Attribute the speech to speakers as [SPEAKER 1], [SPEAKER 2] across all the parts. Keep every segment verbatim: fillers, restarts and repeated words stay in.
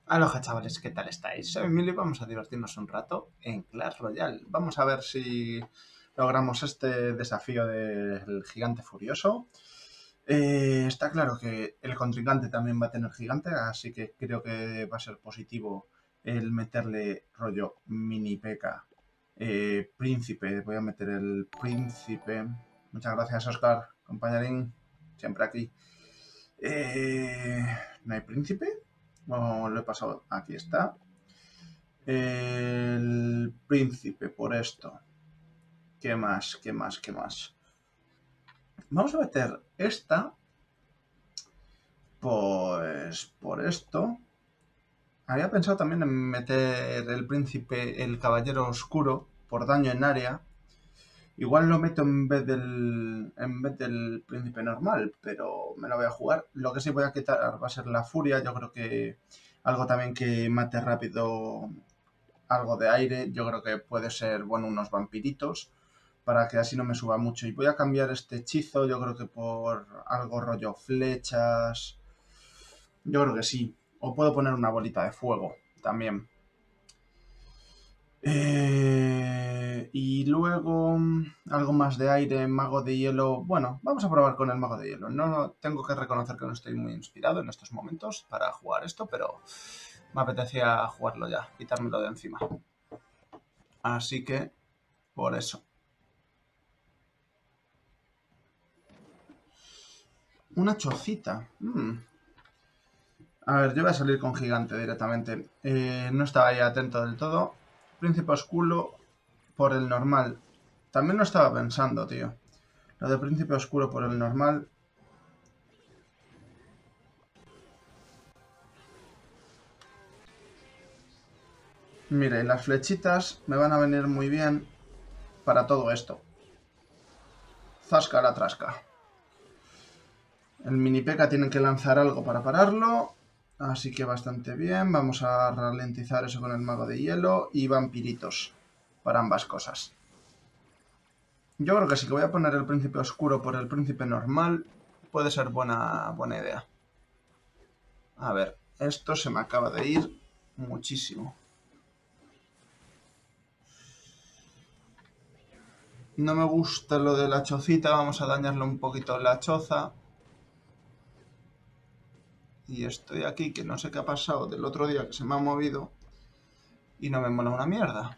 [SPEAKER 1] Aloha chavales, ¿qué tal estáis? Soy Emilio y vamos a divertirnos un rato en Clash Royale. Vamos a ver si logramos este desafío del gigante furioso. Eh, está claro que el contrincante también va a tener gigante, así que creo que va a ser positivo el meterle rollo mini P.E.K.K.A. Eh, príncipe, voy a meter el príncipe. Muchas gracias Oscar, compañerín, siempre aquí. Eh, ¿No hay príncipe? Oh, lo he pasado. Aquí está. El príncipe, por esto. ¿Qué más? ¿Qué más? ¿Qué más? Vamos a meter esta. Pues por esto. Había pensado también en meter el príncipe, el caballero oscuro, por daño en área. Igual lo meto en vez del en vez del príncipe normal, pero me lo voy a jugar. Lo que sí voy a quitar va a ser la furia. Yo creo que algo también que mate rápido algo de aire. Yo creo que puede ser, bueno, unos vampiritos para que así no me suba mucho. Y voy a cambiar este hechizo, yo creo que por algo rollo flechas. Yo creo que sí. O puedo poner una bolita de fuego también. Eh, y luego algo más de aire, mago de hielo. Bueno, vamos a probar con el mago de hielo. No tengo que reconocer que no estoy muy inspirado en estos momentos para jugar esto, pero me apetecía jugarlo ya, quitármelo de encima. Así que por eso. Una chocita. Mm. A ver, yo voy a salir con gigante directamente. Eh, no estaba ahí atento del todo. Príncipe oscuro por el normal. También lo estaba pensando, tío. Lo de príncipe oscuro por el normal. Mire, las flechitas me van a venir muy bien para todo esto. Zasca la trasca. El mini P.E.K.K.A. tiene que lanzar algo para pararlo. Así que bastante bien. Vamos a ralentizar eso con el mago de hielo. Y vampiritos para ambas cosas. Yo creo que sí que voy a poner el príncipe oscuro por el príncipe normal. Puede ser buena, buena idea. A ver, esto se me acaba de ir muchísimo. No me gusta lo de la chocita. Vamos a dañarle un poquito la choza. Y estoy aquí que no sé qué ha pasado del otro día que se me ha movido. Y no me mola una mierda.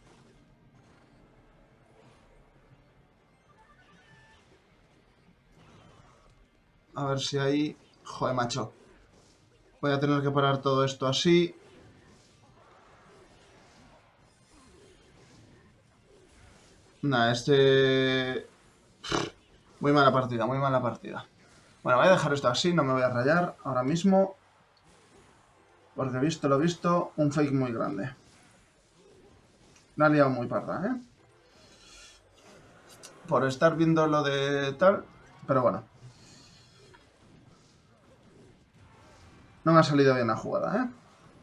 [SPEAKER 1] A ver si ahí... Joder, macho. Voy a tener que parar todo esto así. Nah, este... Muy mala partida, muy mala partida. Bueno, voy a dejar esto así, no me voy a rayar ahora mismo. Porque visto lo visto, un fake muy grande. La ha liado muy parda, ¿eh? Por estar viendo lo de tal... Pero bueno. No me ha salido bien la jugada, ¿eh?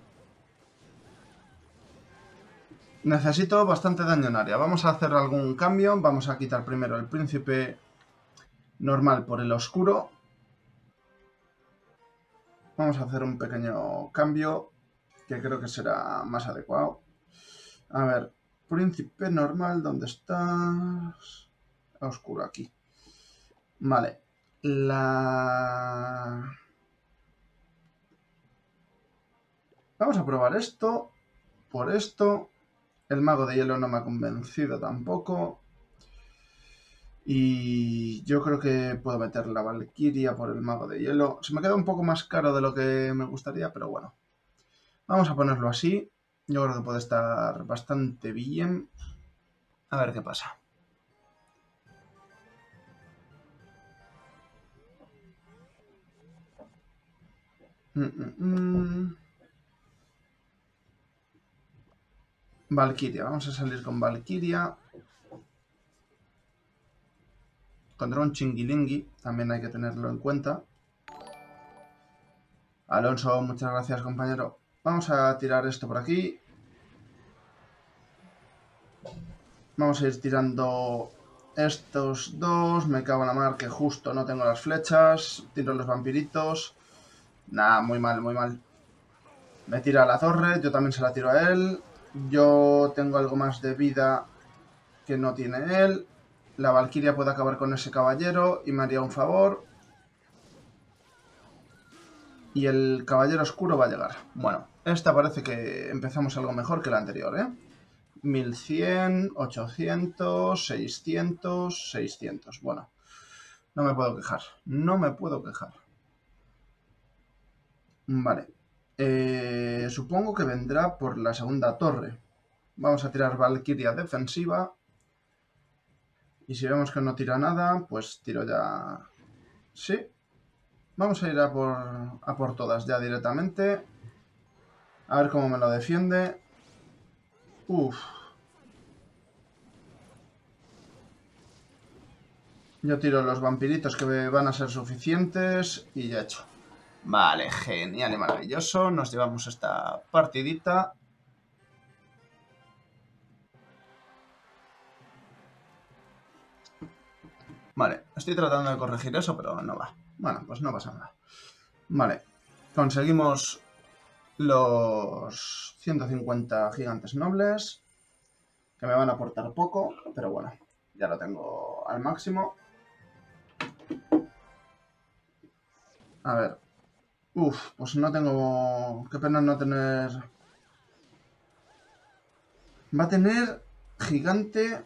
[SPEAKER 1] Necesito bastante daño en área. Vamos a hacer algún cambio. Vamos a quitar primero el príncipe normal por el oscuro. Vamos a hacer un pequeño cambio que creo que será más adecuado. A ver, príncipe normal, ¿dónde estás? Oscuro, aquí. Vale. La... Vamos a probar esto. Por esto. El mago de hielo no me ha convencido tampoco. Y yo creo que puedo meter la Valkyria por el mago de hielo. Se me queda un poco más caro de lo que me gustaría, pero bueno. Vamos a ponerlo así. Yo creo que puede estar bastante bien. A ver qué pasa. Mm, mm, mm. Valkyria. Vamos a salir con Valkyria. Contra un chinguilingui. También hay que tenerlo en cuenta. Alonso, muchas gracias, compañero. Vamos a tirar esto por aquí. Vamos a ir tirando estos dos. Me cago en la mar que justo no tengo las flechas. Tiro los vampiritos. Nah, muy mal, muy mal. Me tira a la torre, yo también se la tiro a él. Yo tengo algo más de vida que no tiene él. La Valquiria puede acabar con ese caballero y me haría un favor. Y el caballero oscuro va a llegar. Bueno, esta parece que empezamos algo mejor que la anterior, ¿eh? mil cien, ochocientos, seiscientos, seiscientos. Bueno, no me puedo quejar. No me puedo quejar. Vale. Eh, supongo que vendrá por la segunda torre. Vamos a tirar Valquiria defensiva. Y si vemos que no tira nada, pues tiro ya... Sí. Vamos a ir a por, a por todas ya directamente. A ver cómo me lo defiende. Uf. Yo tiro los vampiritos que van a ser suficientes y ya hecho. Vale, genial y maravilloso. Nos llevamos esta partidita. Vale, estoy tratando de corregir eso, pero no va. Bueno, pues no pasa nada. Vale, conseguimos los ciento cincuenta gigantes nobles, que me van a aportar poco, pero bueno, ya lo tengo al máximo. A ver. Uf, pues no tengo... Qué pena no tener... Va a tener gigante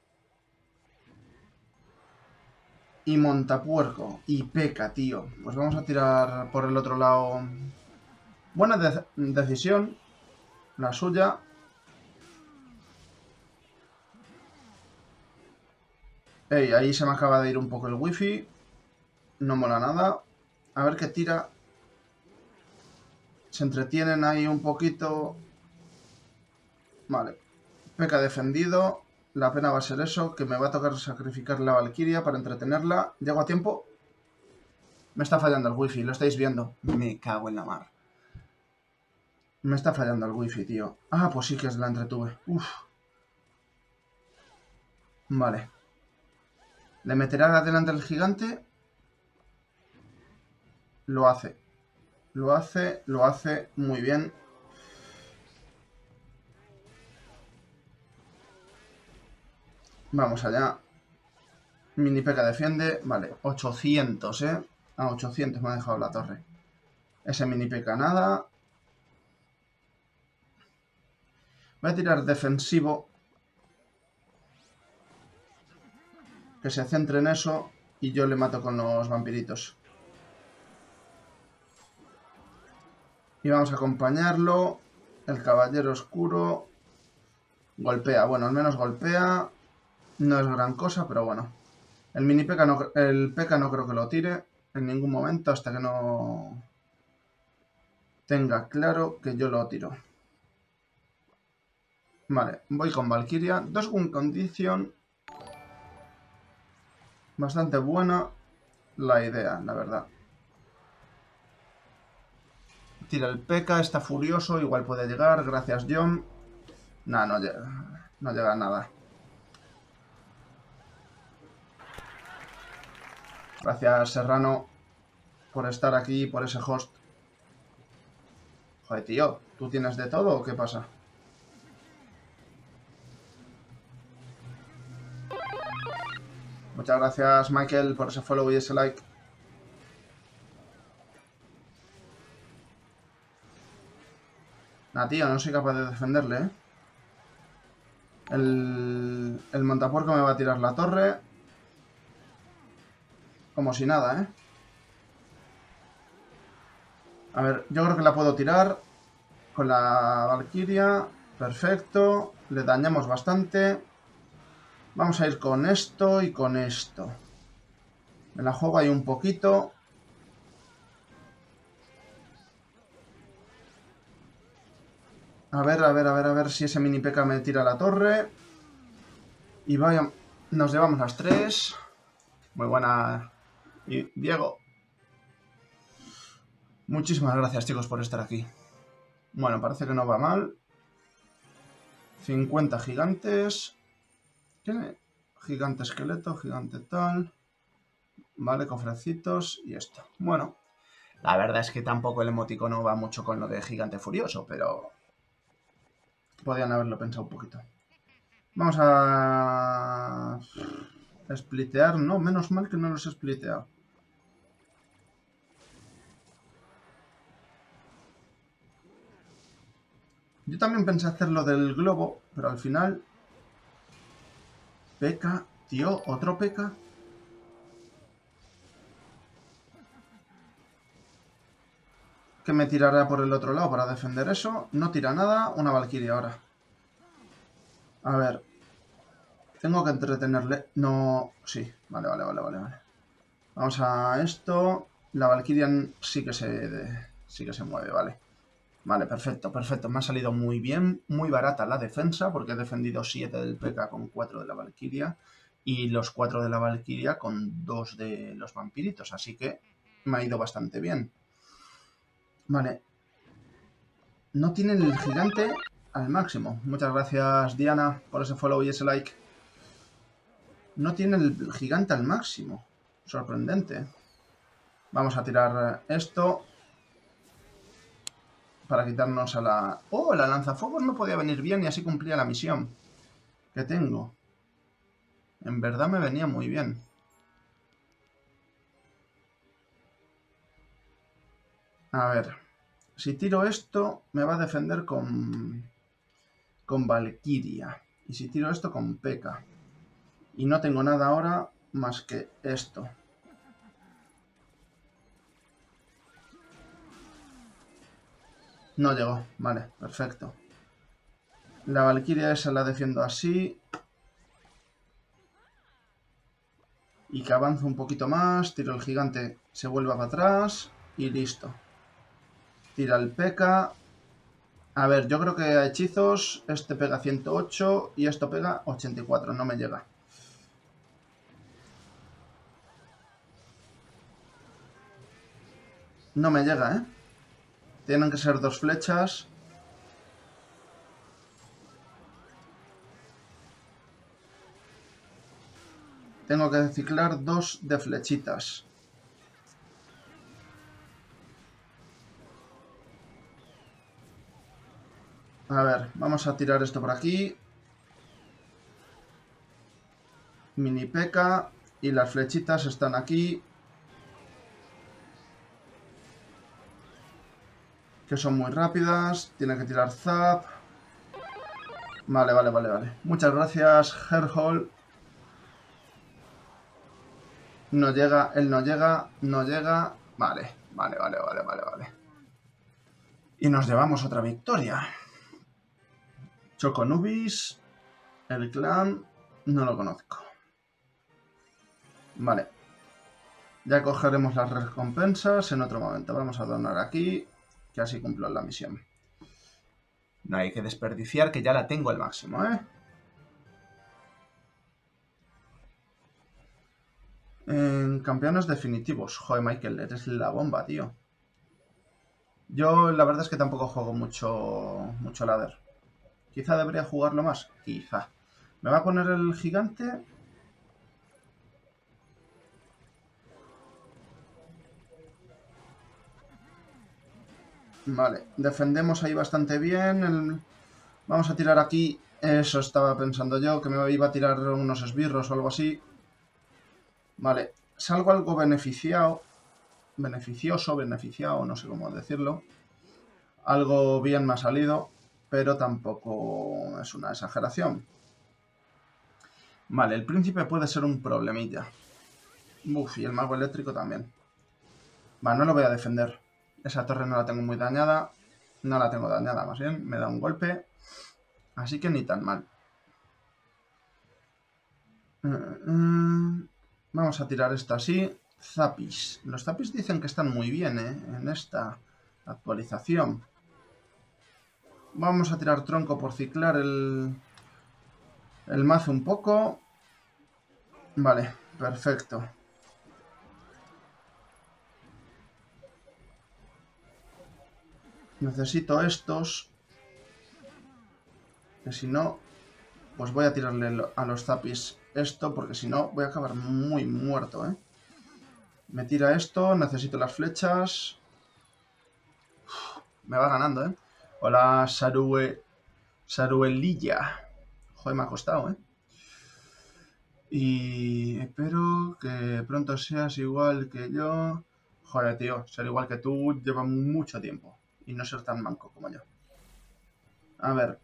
[SPEAKER 1] y montapuerco y peca, tío. Pues vamos a tirar por el otro lado. Buena de decisión, la suya. Ey, ahí se me acaba de ir un poco el wifi. No mola nada. A ver qué tira. Se entretienen ahí un poquito. Vale. Peca defendido. La pena va a ser eso, que me va a tocar sacrificar la Valquiria para entretenerla. ¿Llego a tiempo? Me está fallando el wifi, lo estáis viendo. Me cago en la mar. Me está fallando el wifi, tío. Ah, pues sí que es la entretuve. Uf. Vale. ¿Le meterá adelante el gigante? Lo hace. Lo hace, lo hace muy bien. Vamos allá. Mini P.E.K.K.A defiende. Vale, ochocientos, ¿eh? A ochocientos me ha dejado la torre. Ese Mini P.E.K.K.A nada. Voy a tirar defensivo. Que se centre en eso. Y yo le mato con los vampiritos. Y vamos a acompañarlo. El caballero oscuro. Golpea. Bueno, al menos golpea. No es gran cosa, pero bueno. El mini P.E.K.K.A no, el P.E.K.K.A no creo que lo tire en ningún momento hasta que no tenga claro que yo lo tiro. Vale, voy con Valquiria. Dos win condition. Bastante buena la idea, la verdad. Tira el P K, está furioso, igual puede llegar. Gracias, John. Nah, no llega. No llega a nada. Gracias, Serrano, por estar aquí, por ese host. Joder, tío, ¿tú tienes de todo o qué pasa? Muchas gracias, Michael, por ese follow y ese like. Nah, tío, no soy capaz de defenderle, ¿eh? El, el montapuerco me va a tirar la torre. Como si nada, ¿eh? A ver, yo creo que la puedo tirar con la Valquiria. Perfecto. Le dañamos bastante. Vamos a ir con esto y con esto. Me la juego ahí un poquito. A ver, a ver, a ver, a ver si ese mini P.E.K.K.A me tira la torre. Y vaya, nos llevamos las tres. Muy buena. Y Diego. Muchísimas gracias, chicos, por estar aquí. Bueno, parece que no va mal. cincuenta gigantes. Tiene gigante esqueleto, gigante tal. Vale, cofrecitos y esto. Bueno, La verdad es que tampoco el emoticono va mucho con lo de gigante furioso, pero podían haberlo pensado un poquito. Vamos a splitear, no, menos mal que no los he spliteado. Yo también pensé hacer lo del globo, pero al final... P.E.K.K.A, tío, otro P E K K A. Que me tirará por el otro lado para defender eso. No tira nada, una Valkyria ahora. A ver. Tengo que entretenerle. No, sí, vale, vale, vale, vale, vale. Vamos a esto. La Valkyria sí que se, sí que se mueve, vale. Vale, perfecto, perfecto. Me ha salido muy bien, muy barata la defensa, porque he defendido siete del P E K K A con cuatro de la Valkyria y los cuatro de la Valkyria con dos de los vampiritos, así que me ha ido bastante bien. Vale. No tienen el gigante al máximo. Muchas gracias, Diana, por ese follow y ese like. No tienen el gigante al máximo. Sorprendente. Vamos a tirar esto para quitarnos a la... ¡Oh! La lanzafuegos no podía venir bien y así cumplía la misión que tengo. En verdad me venía muy bien. A ver. Si tiro esto, me va a defender con... con Valkyria. Y si tiro esto, con P E K K A. Y no tengo nada ahora más que esto. No llegó. Vale, perfecto. La Valkyria esa la defiendo así. Y que avance un poquito más. Tiro el gigante, se vuelva para atrás. Y listo. Tira el P E K K A. A ver, yo creo que a hechizos este pega ciento ocho y esto pega ochenta y cuatro. No me llega. No me llega, ¿eh? Tienen que ser dos flechas. Tengo que ciclar dos de flechitas. A ver, vamos a tirar esto por aquí. Mini P E K K A. Y las flechitas están aquí. Que son muy rápidas. Tiene que tirar zap. Vale, vale, vale, vale. Muchas gracias, Herhol. No llega, él no llega, no llega. Vale, vale, vale, vale, vale, vale. Y nos llevamos otra victoria. Choconubis. El clan. No lo conozco. Vale. Ya cogeremos las recompensas en otro momento. Vamos a donar aquí. Que así cumplo la misión. No hay que desperdiciar, que ya la tengo al máximo, ¿eh? En campeones definitivos. Joder, Michael, eres la bomba, tío. Yo la verdad es que tampoco juego mucho, mucho ladder. Quizá debería jugarlo más. Quizá. ¿Me va a poner el gigante? Vale, defendemos ahí bastante bien. El... Vamos a tirar aquí. Eso estaba pensando yo, que me iba a tirar unos esbirros o algo así. Vale, salgo algo beneficiado. Beneficioso, beneficiado, no sé cómo decirlo. Algo bien me ha salido, pero tampoco es una exageración. Vale, el príncipe puede ser un problemilla. Uf, y el mago eléctrico también. Vale, no lo voy a defender. Esa torre no la tengo muy dañada. No la tengo dañada, más bien. Me da un golpe. Así que ni tan mal. Vamos a tirar esto así. Zapis. Los zapis dicen que están muy bien, ¿eh? En esta actualización. Vamos a tirar tronco por ciclar el, el mazo un poco. Vale, perfecto. Necesito estos. Que si no, pues voy a tirarle a los zapis esto, porque si no voy a acabar muy muerto, ¿eh? Me tira esto, necesito las flechas. Me va ganando, ¿eh? Hola, Sarue... Saruelilla. Joder, me ha costado, ¿eh? Y espero que pronto seas igual que yo. Joder, tío, ser igual que tú lleva mucho tiempo. Y no ser tan manco como yo. A ver.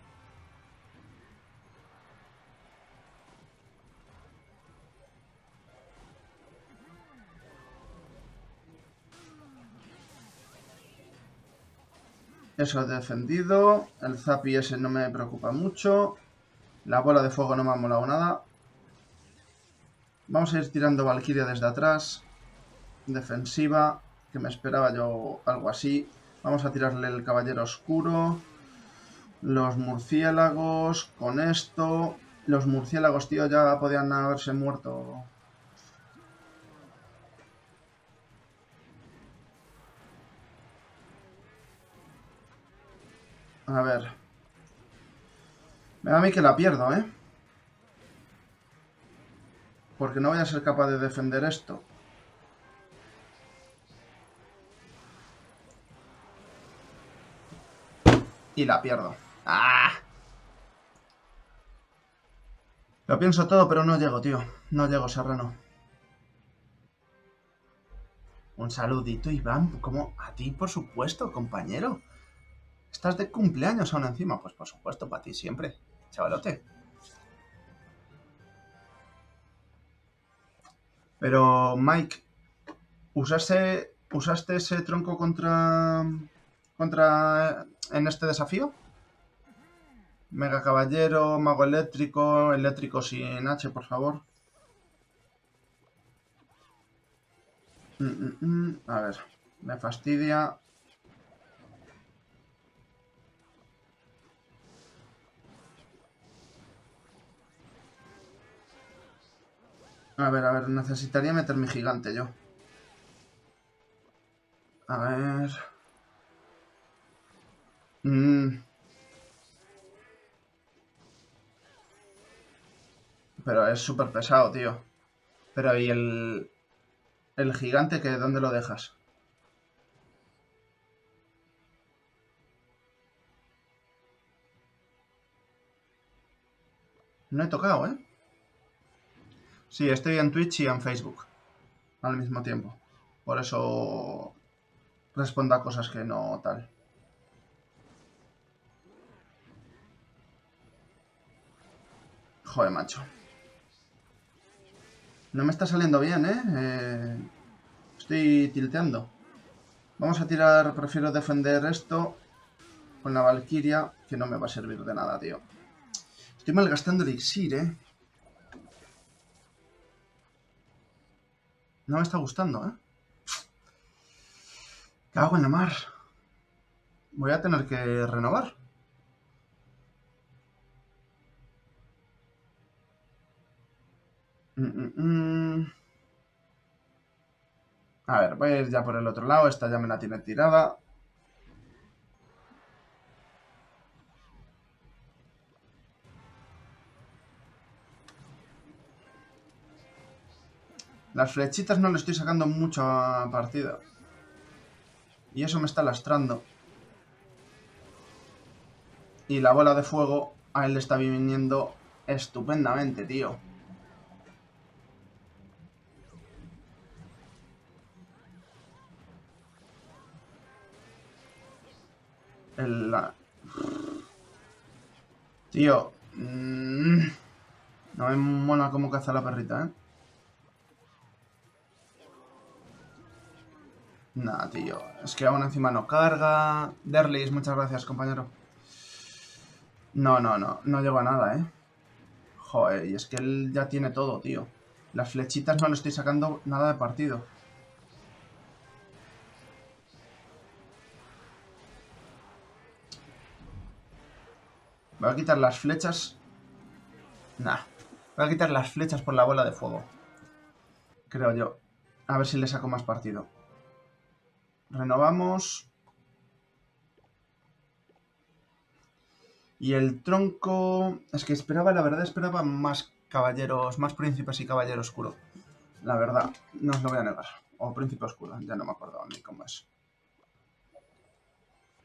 [SPEAKER 1] Eso he defendido. El Zapi ese no me preocupa mucho. La bola de fuego no me ha molado nada. Vamos a ir tirando Valkyria desde atrás. Defensiva. Que me esperaba yo algo así. Vamos a tirarle el Caballero Oscuro. Los murciélagos. Con esto. Los murciélagos, tío, ya podían haberse muerto. A ver. Me da a mí que la pierdo, ¿eh? Porque no voy a ser capaz de defender esto. Y la pierdo. ¡Ah! Lo pienso todo, pero no llego, tío. No llego, Serrano. Un saludito, Iván. ¿Cómo? A ti, por supuesto, compañero. ¿Estás de cumpleaños aún encima? Pues por supuesto, para ti siempre, chavalote. Pero, Mike, ¿usaste, ¿usaste ese tronco contra... contra... en este desafío? Mega Caballero, Mago Eléctrico, Eléctrico sin H, por favor. Mm, mm, mm. A ver, me fastidia. A ver, a ver, necesitaría meter mi gigante yo. A ver... Mm. Pero es súper pesado, tío. Pero ¿y el... el gigante que dónde lo dejas? No he tocado, ¿eh? Sí, estoy en Twitch y en Facebook al mismo tiempo. Por eso respondo a cosas que no tal. Joder, macho. No me está saliendo bien, ¿eh? eh estoy tilteando. Vamos a tirar, prefiero defender esto con la Valkyria, que no me va a servir de nada, tío. Estoy malgastando elixir, ¿eh? No me está gustando, ¿eh? Cago en la mar. Voy a tener que renovar. Mm, mm, mm. A ver, voy a ir ya por el otro lado. Esta ya me la tiene tirada. Las flechitas no le estoy sacando mucho a partida. Y eso me está lastrando. Y la bola de fuego a él le está viniendo estupendamente, tío. El... La... Tío. Mmm, no me mola cómo caza la perrita, ¿eh? Nah, tío. Es que aún encima no carga. Derlis, muchas gracias, compañero. No, no, no. No llego a nada, ¿eh? Joder, y es que él ya tiene todo, tío. Las flechitas no le estoy sacando nada de partido. Voy a quitar las flechas. Nah. Voy a quitar las flechas por la bola de fuego. Creo yo. A ver si le saco más partido. Renovamos. Y el tronco... Es que esperaba, la verdad, esperaba más caballeros, más príncipes y caballero oscuro. La verdad, no os lo voy a negar. O príncipe oscuro, ya no me acuerdo ni cómo es.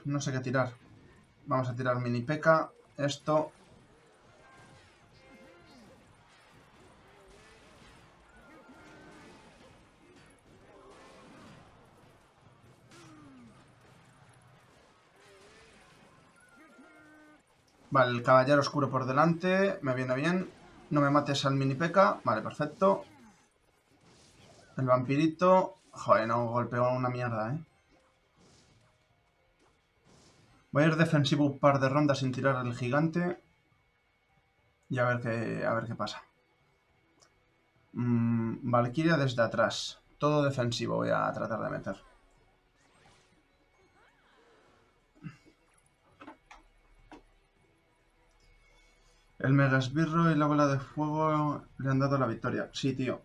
[SPEAKER 1] no sé qué tirar. Vamos a tirar mini P.E.K.K.A. Esto. Vale, el caballero oscuro por delante. Me viene bien. No me mates al mini P.E.K.K.A. Vale, perfecto. El vampirito. Joder, no golpeó una mierda, eh. Voy a ir defensivo un par de rondas sin tirar al gigante. Y a ver qué, a ver qué pasa. Mm, Valkyria desde atrás. Todo defensivo voy a tratar de meter. El mega esbirro y la bola de fuego le han dado la victoria. Sí, tío.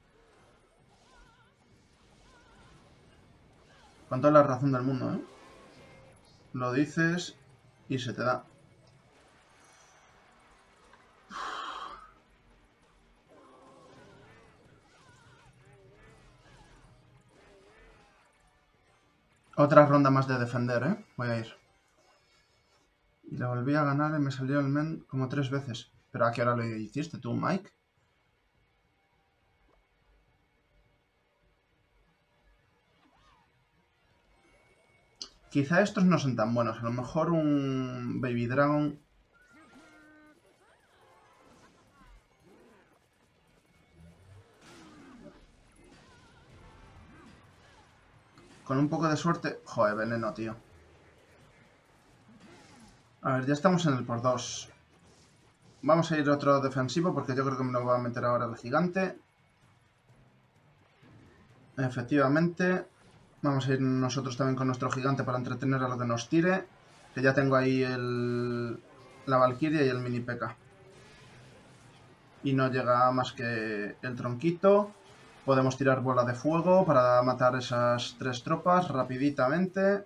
[SPEAKER 1] Con toda la razón del mundo, ¿eh? Lo dices y se te da. Otra ronda más de defender, ¿eh? Voy a ir. Y le volví a ganar y me salió el men como tres veces. ¿Pero a qué hora lo hiciste tú, Mike? Quizá estos no son tan buenos. A lo mejor un Baby Dragon... Con un poco de suerte... Joder, veneno, tío. A ver, ya estamos en el por dos. Vamos a ir otro defensivo porque yo creo que me lo va a meter ahora el gigante. Efectivamente. Vamos a ir nosotros también con nuestro gigante para entretener a lo que nos tire. Que ya tengo ahí el... la Valkyria y el mini P.E.K.K.A. Y no llega más que el tronquito. Podemos tirar bola de fuego para matar esas tres tropas rapiditamente.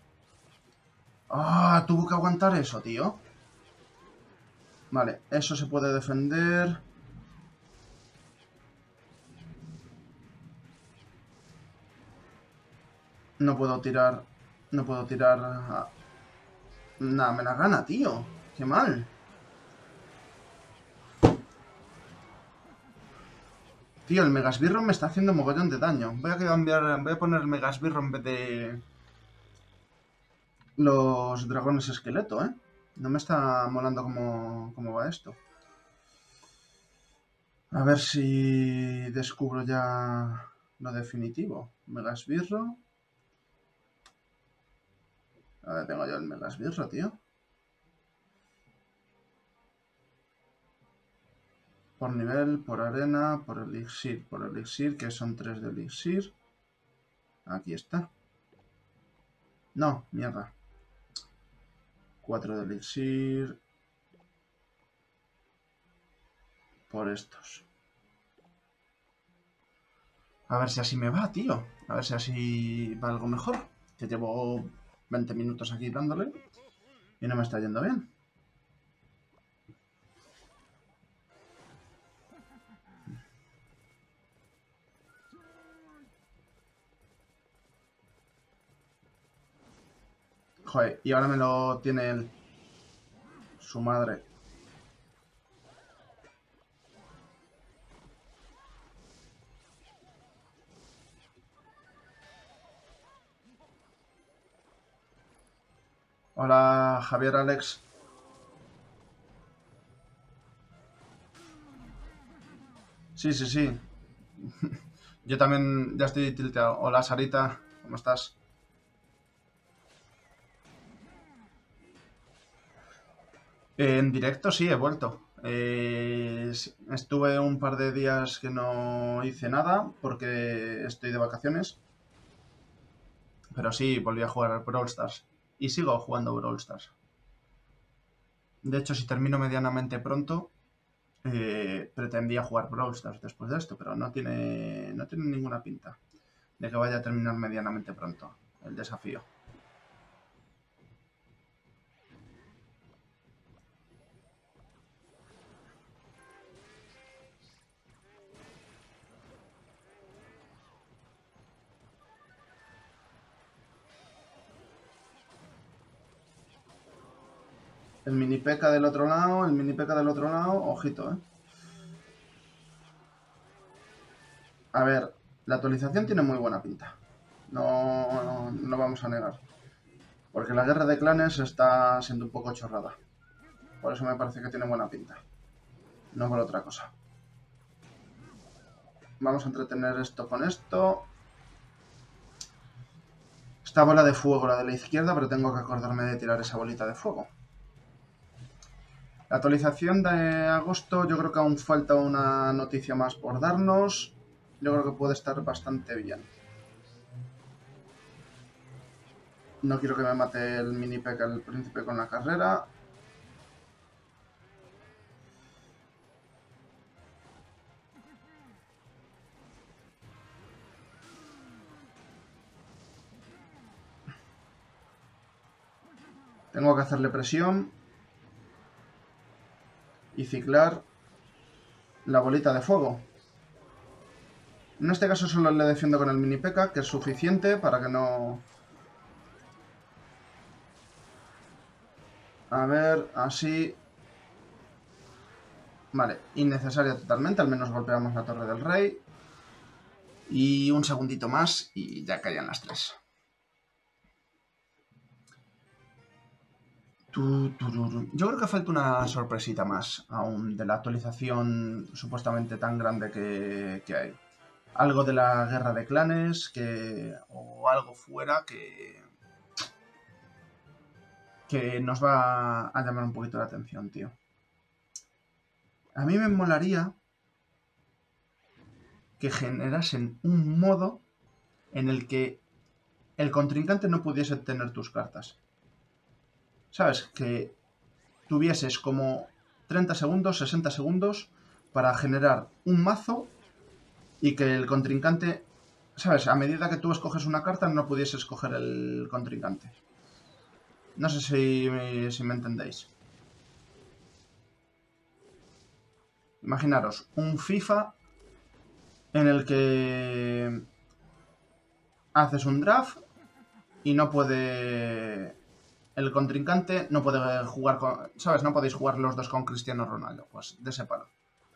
[SPEAKER 1] ¡Ah! Tuvo que aguantar eso, tío. Vale, eso se puede defender. No puedo tirar... No puedo tirar... A... Nah, me la gana, tío. Qué mal. Tío, el Megasbirro me está haciendo mogollón de daño. Voy a cambiar... Voy a poner el Megasbirro en vez de... los dragones esqueleto, ¿eh? No me está molando cómo, cómo va esto. A ver si descubro ya lo definitivo. Megasbirro. A ver, tengo yo el Megasbirro, tío. Por nivel, por arena, por elixir, por elixir, que son tres de elixir. Aquí está. No, mierda. cuatro de elixir. Por estos. A ver si así me va, tío. A ver si así va algo mejor. Que llevo veinte minutos aquí dándole. Y no me está yendo bien. Joder, y ahora me lo tiene él. Su madre. Hola, Javier Alex. Sí, sí, sí. Yo también ya estoy tilteado. Hola, Sarita. ¿Cómo estás? Eh, en directo sí, he vuelto. Eh, sí, estuve un par de días que no hice nada porque estoy de vacaciones. Pero sí, volví a jugar al Brawl Stars. Y sigo jugando Brawl Stars. De hecho, si termino medianamente pronto, eh, pretendía jugar Brawl Stars después de esto, pero no tiene, no tiene ninguna pinta de que vaya a terminar medianamente pronto el desafío. El mini P.E.K.K.A del otro lado, el mini P.E.K.K.A del otro lado. Ojito, ¿eh? A ver, la actualización tiene muy buena pinta. No, no, no vamos a negar. Porque la guerra de clanes está siendo un poco chorrada. Por eso me parece que tiene buena pinta. No por otra cosa. Vamos a entretener esto con esto. Esta bola de fuego, la de la izquierda, pero tengo que acordarme de tirar esa bolita de fuego. La actualización de agosto, yo creo que aún falta una noticia más por darnos. Yo creo que puede estar bastante bien. No quiero que me mate el mini P.E.K.K.A el príncipe con la carrera. Tengo que hacerle presión. Y ciclar la bolita de fuego. En este caso solo le defiendo con el mini P.E.K.K.A, que es suficiente para que no... A ver, así... Vale, innecesaria totalmente, al menos golpeamos la torre del rey. Y un segundito más y ya caían las tres. Yo creo que falta una sorpresita más aún de la actualización supuestamente tan grande que, que hay. Algo de la guerra de clanes que, o algo fuera que, que nos va a llamar un poquito la atención, tío. A mí me molaría que generasen un modo en el que el contrincante no pudiese tener tus cartas. ¿Sabes? Que tuvieses como treinta segundos, sesenta segundos para generar un mazo y que el contrincante, ¿sabes? A medida que tú escoges una carta no pudiese escoger el contrincante. No sé si, si me entendéis. Imaginaros un FIFA en el que haces un draft y no puede... El contrincante no puede jugar con... ¿Sabes? No podéis jugar los dos con Cristiano Ronaldo. Pues de ese palo.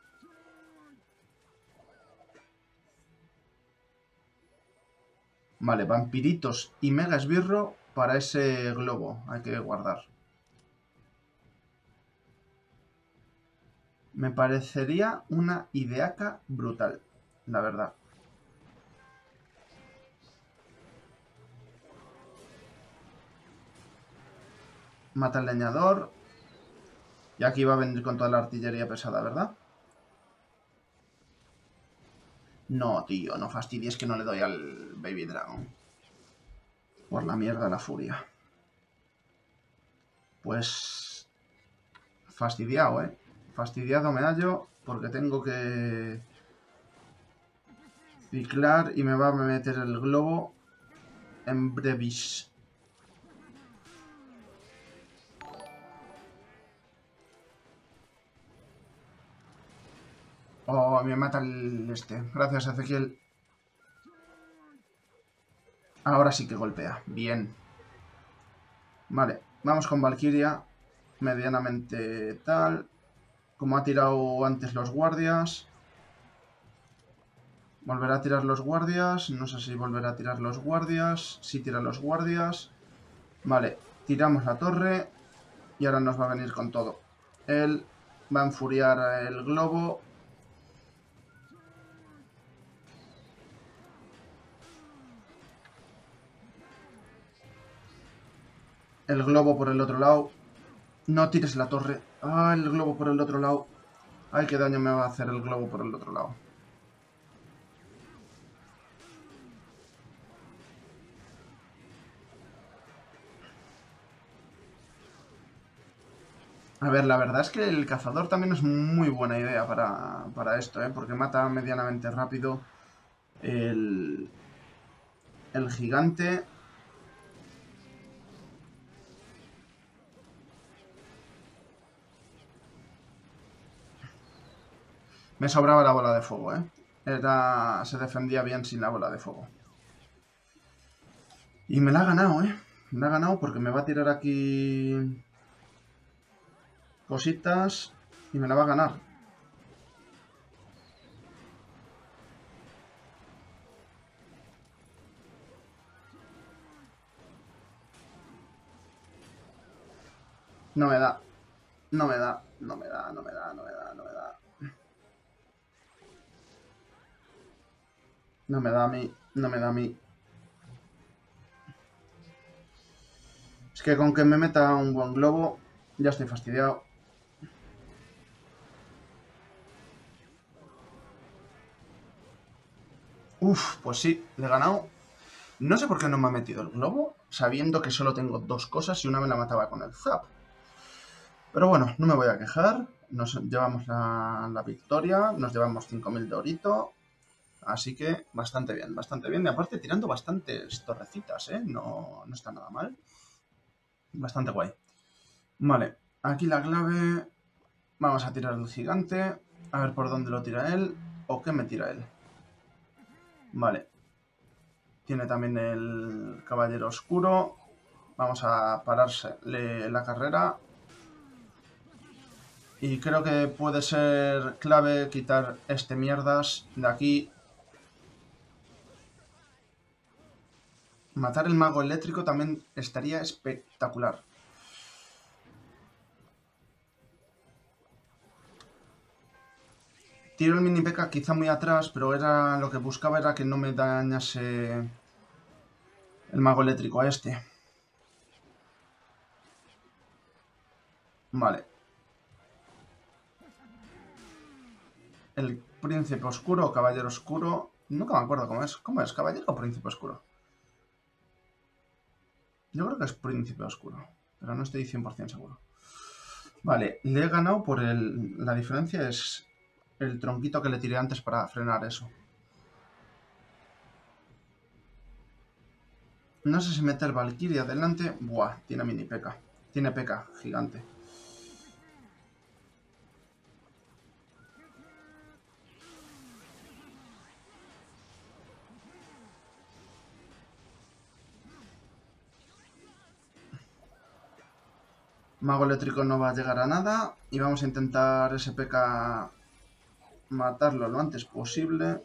[SPEAKER 1] Vale, vampiritos y mega esbirro para ese globo. Hay que guardar. Me parecería una ideaca brutal, la verdad. Mata al leñador. Y aquí va a venir con toda la artillería pesada, ¿verdad? No, tío, no fastidies que no le doy al Baby Dragon. Por la mierda la furia. Pues... fastidiado, ¿eh? Fastidiado me hallo porque tengo que... ciclar y me va a meter el globo en brevis. Oh, me mata el este. Gracias, Ezequiel. Ahora sí que golpea. Bien. Vale, vamos con Valkyria. Medianamente tal. Como ha tirado antes los guardias. Volverá a tirar los guardias. No sé si volverá a tirar los guardias. Sí tira los guardias. Vale, tiramos la torre. Y ahora nos va a venir con todo. Él va a enfuriar el globo. El globo por el otro lado. No tires la torre. Ah, el globo por el otro lado. Ay, qué daño me va a hacer el globo por el otro lado. A ver, la verdad es que el cazador también es muy buena idea para, para esto, ¿eh? Porque mata medianamente rápido el, el gigante. Me sobraba la bola de fuego, ¿eh? Era, se defendía bien sin la bola de fuego. Y me la ha ganado, ¿eh? Me la ha ganado porque me va a tirar aquí cositas y me la va a ganar. No me da. No me da. No me da, no me da, no me da, no me da. No me da a mí. No me da a mí. Es que con que me meta un buen globo, ya estoy fastidiado. Uf, pues sí, le he ganado. No sé por qué no me ha metido el globo, sabiendo que solo tengo dos cosas y una me la mataba con el zap. Pero bueno, no me voy a quejar. Nos llevamos la, la victoria, nos llevamos cinco mil de orito. Así que bastante bien, bastante bien. Y aparte tirando bastantes torrecitas, ¿eh? No, no está nada mal. Bastante guay. Vale, aquí la clave. Vamos a tirar el gigante. A ver por dónde lo tira él. O qué me tira él. Vale. Tiene también el caballero oscuro. Vamos a pararse la carrera. Y creo que puede ser clave quitar este mierdas de aquí. Matar el mago eléctrico también estaría espectacular. Tiro el mini P K quizá muy atrás, pero era lo que buscaba era que no me dañase el mago eléctrico a este. Vale. El príncipe oscuro o caballero oscuro. Nunca me acuerdo cómo es. ¿Cómo es? ¿Caballero o príncipe oscuro? Yo creo que es príncipe oscuro, pero no estoy cien por cien seguro. Vale, le he ganado por el... La diferencia es el tronquito que le tiré antes para frenar eso. No sé si meter Valkyria adelante. Buah, tiene mini P K. Tiene P K, gigante. Mago eléctrico no va a llegar a nada. Y vamos a intentar ese P K matarlo lo antes posible.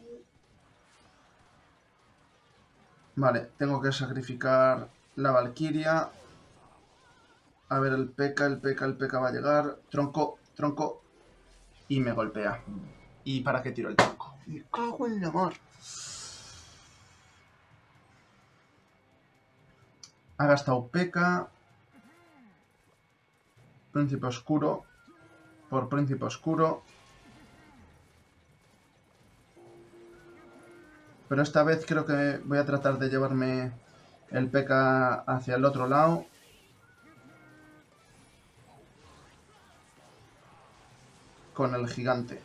[SPEAKER 1] Vale, tengo que sacrificar la Valkyria. A ver, el P K, el P K, el P K va a llegar. Tronco, tronco. Y me golpea. ¿Y para qué tiro el tronco? Me cago en la mar. Ha gastado P K. Príncipe oscuro. Por príncipe oscuro. Pero esta vez creo que voy a tratar de llevarme el P K hacia el otro lado. Con el gigante.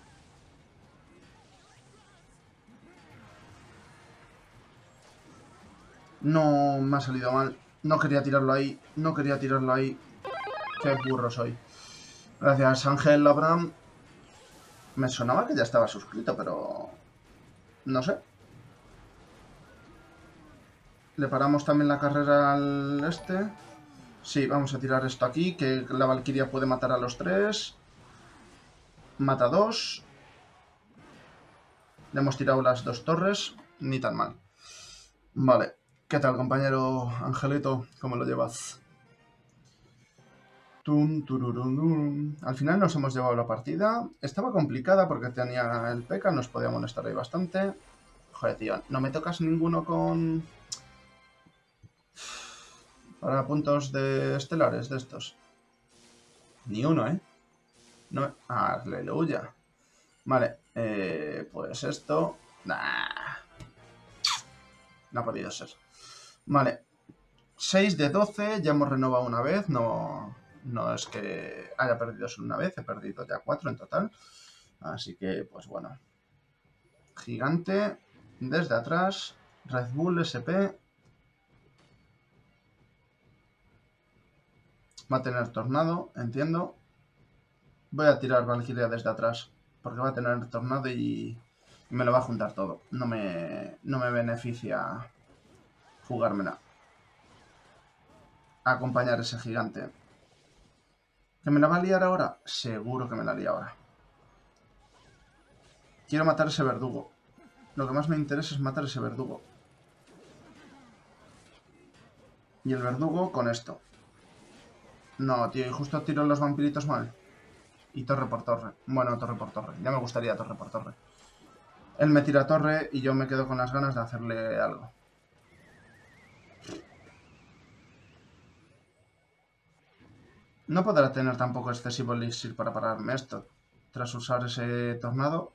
[SPEAKER 1] No me ha salido mal. No quería tirarlo ahí. No quería tirarlo ahí. Qué burro soy. Gracias, Ángel Abraham. Me sonaba que ya estaba suscrito, pero... No sé. Le paramos también la carrera al este. Sí, vamos a tirar esto aquí, que la Valkyria puede matar a los tres. Mata dos. Le hemos tirado las dos torres. Ni tan mal. Vale. ¿Qué tal, compañero Angelito? ¿Cómo lo llevas? Tum, tururun. Al final nos hemos llevado la partida. Estaba complicada porque tenía el P K, nos podía molestar ahí bastante. Joder, tío, no me tocas ninguno con... Para puntos de estelares de estos. Ni uno, ¿eh? No... Aleluya. Vale, eh, pues esto... Nah. No ha podido ser. Vale. seis de doce, ya hemos renovado una vez. No, no es que haya perdido solo una vez, he perdido ya cuatro en total. Así que, pues bueno. Gigante, desde atrás. Red Bull S P. Va a tener tornado, entiendo. Voy a tirar Valkyria desde atrás. Porque va a tener tornado y, y me lo va a juntar todo. No me, no me beneficia jugármela. A acompañar ese gigante. ¿Que me la va a liar ahora? Seguro que me la lía ahora. Quiero matar ese verdugo. Lo que más me interesa es matar ese verdugo. Y el verdugo con esto. No, tío, y justo tiro los vampiritos mal. Y torre por torre. Bueno, torre por torre. Ya me gustaría torre por torre. Él me tira torre y yo me quedo con las ganas de hacerle algo. No podrá tener tampoco excesivo elixir para pararme esto. Tras usar ese tornado.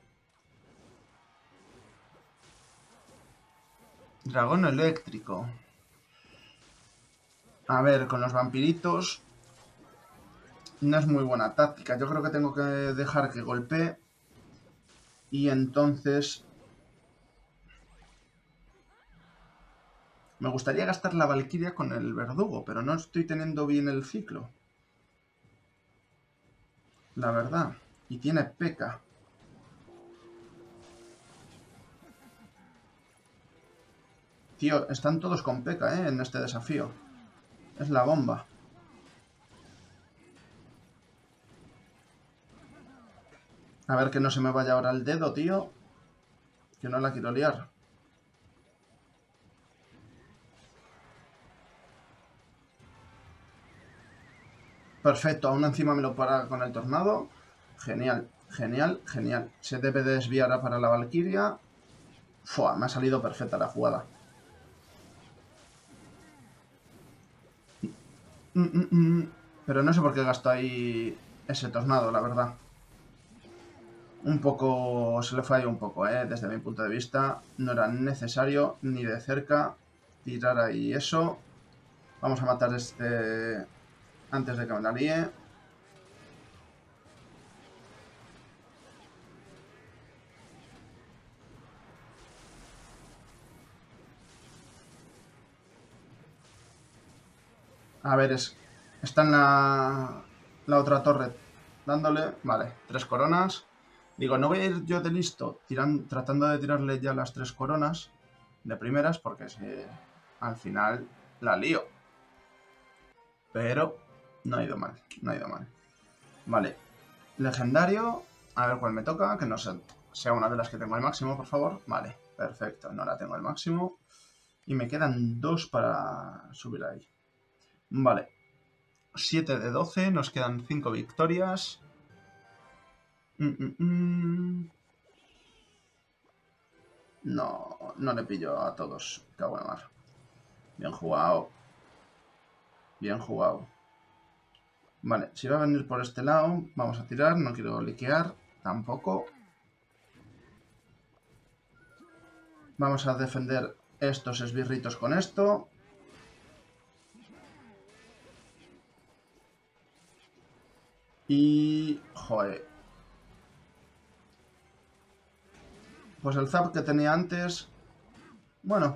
[SPEAKER 1] Dragón eléctrico. A ver, con los vampiritos no es muy buena táctica. Yo creo que tengo que dejar que golpee. Y entonces... me gustaría gastar la valquiria con el verdugo, pero no estoy teniendo bien el ciclo. La verdad. Y tiene P.E.K.K.A. Tío, están todos con P.E.K.K.A, ¿eh? En este desafío. Es la bomba. A ver que no se me vaya ahora el dedo, tío. Que no la quiero liar. Perfecto, aún encima me lo para con el tornado. Genial, genial, genial. Se debe de desviar para la valquiria. Fua, me ha salido perfecta la jugada. Mm, mm, mm. Pero no sé por qué gasto ahí ese tornado, la verdad. Un poco... se le falló un poco, ¿eh? Desde mi punto de vista. No era necesario ni de cerca tirar ahí eso. Vamos a matar este antes de que me la líe. A ver, es, está en la, la otra torre dándole... Vale, tres coronas. Digo, no voy a ir yo de listo tiran, tratando de tirarle ya las tres coronas de primeras porque se, al final la lío. Pero no ha ido mal, no ha ido mal. Vale, legendario. A ver cuál me toca, que no sea, sea una de las que tengo al máximo, por favor. Vale, perfecto, no la tengo al máximo. Y me quedan dos para subir ahí. Vale, siete de doce, nos quedan cinco victorias. Mm, mm, mm. No, no le pillo a todos. Cago en mar. Bien jugado. Bien jugado. Vale, si va a venir por este lado, vamos a tirar. No quiero liquear tampoco. Vamos a defender estos esbirritos con esto. Y... joder. Pues el zap que tenía antes... bueno.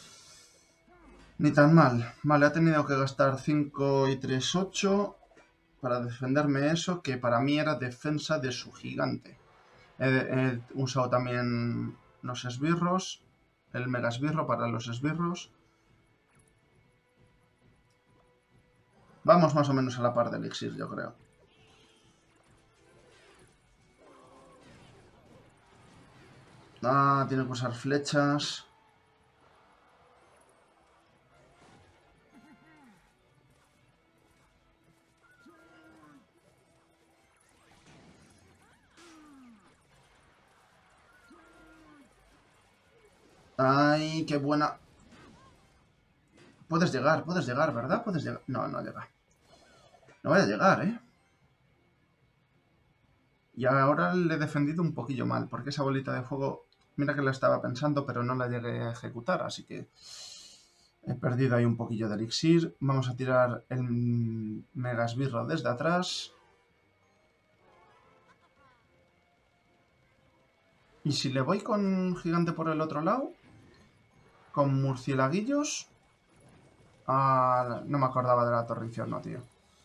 [SPEAKER 1] Ni tan mal. Vale, ha tenido que gastar cinco y tres, ocho para defenderme eso, que para mí era defensa de su gigante. He, he usado también los esbirros, el mega esbirro para los esbirros. Vamos más o menos a la par de elixir, yo creo. Ah, tiene que usar flechas. Ay, qué buena. Puedes llegar, puedes llegar, ¿verdad? Puedes llegar. No, no llega. No voy a llegar, ¿eh? Y ahora le he defendido un poquillo mal, porque esa bolita de fuego, mira que la estaba pensando, pero no la llegué a ejecutar, así que he perdido ahí un poquillo de elixir. Vamos a tirar el mega esbirro desde atrás. Y si le voy con gigante por el otro lado, con murcielaguillos... Ah, no me acordaba de la torre infierno, tío.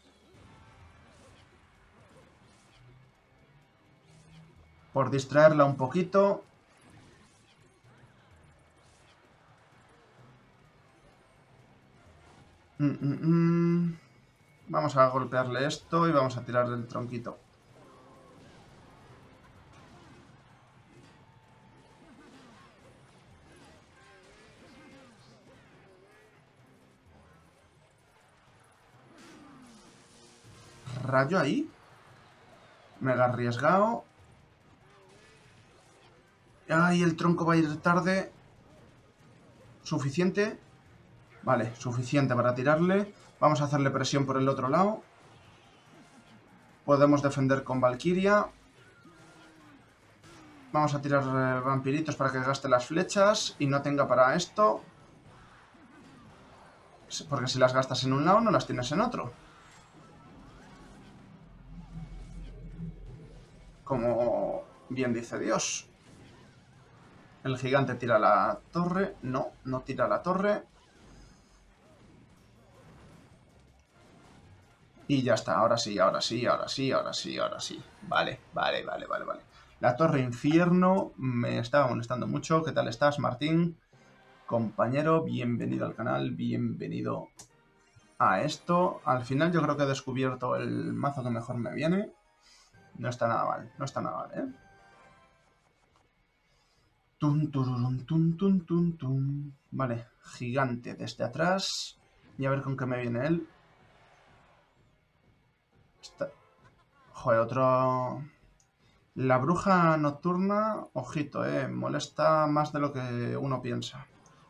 [SPEAKER 1] Por distraerla un poquito. Mm, mm, mm. Vamos a golpearle esto y vamos a tirarle el tronquito. Rayo ahí. Mega arriesgado. Ay, el tronco va a ir tarde. Suficiente. Vale, suficiente para tirarle. Vamos a hacerle presión por el otro lado. Podemos defender con Valkyria. Vamos a tirar eh, vampiritos para que gaste las flechas y no tenga para esto. Porque si las gastas en un lado, no las tienes en otro. Como bien dice Dios. El gigante tira la torre. No, no tira la torre. Y ya está, ahora sí, ahora sí, ahora sí, ahora sí, ahora sí. Vale, vale, vale, vale, vale. La torre infierno me estaba molestando mucho. ¿Qué tal estás, Martín? Compañero, bienvenido al canal, bienvenido a esto. Al final yo creo que he descubierto el mazo que mejor me viene. No está nada mal, no está nada mal, ¿eh? Tum, tururum, tum, tum, tum, tum. Vale, gigante desde atrás. Y a ver con qué me viene él. Está... Joder, otro... La bruja nocturna, ojito, eh, molesta más de lo que uno piensa.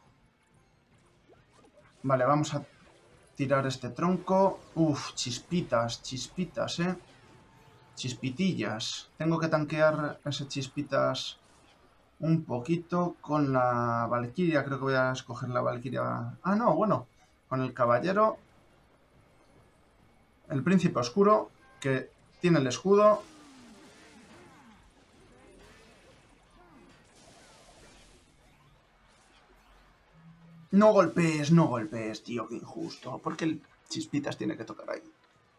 [SPEAKER 1] Vale, vamos a tirar este tronco. Uf, chispitas, chispitas, eh. Chispitillas. Tengo que tanquear ese chispitas un poquito con la Valkyria. Creo que voy a escoger la Valkyria. Ah, no, bueno. Con el caballero. El príncipe oscuro, que tiene el escudo. No golpees, no golpees, tío, qué injusto. Porque el chispitas tiene que tocar ahí.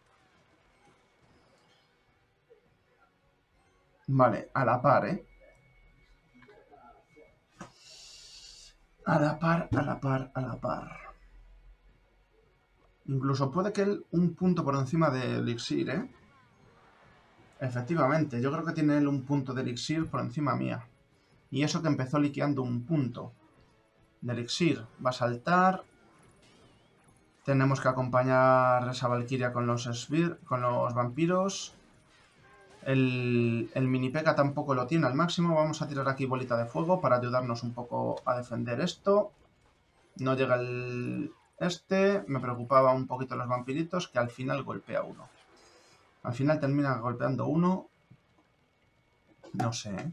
[SPEAKER 1] Vale, a la par, ¿eh? A la par, a la par, a la par. Incluso puede que él un punto por encima de Elixir, ¿eh? Efectivamente, yo creo que tiene él un punto de Elixir por encima mía. Y eso que empezó liqueando un punto de Elixir. Va a saltar. Tenemos que acompañar a esa Valkyria con los, esbir, con los vampiros. El, el mini P.E.K.K.A tampoco lo tiene al máximo. Vamos a tirar aquí bolita de fuego para ayudarnos un poco a defender esto. No llega el... Este, me preocupaba un poquito los vampiritos, que al final golpea uno. Al final termina golpeando uno. No sé, ¿eh?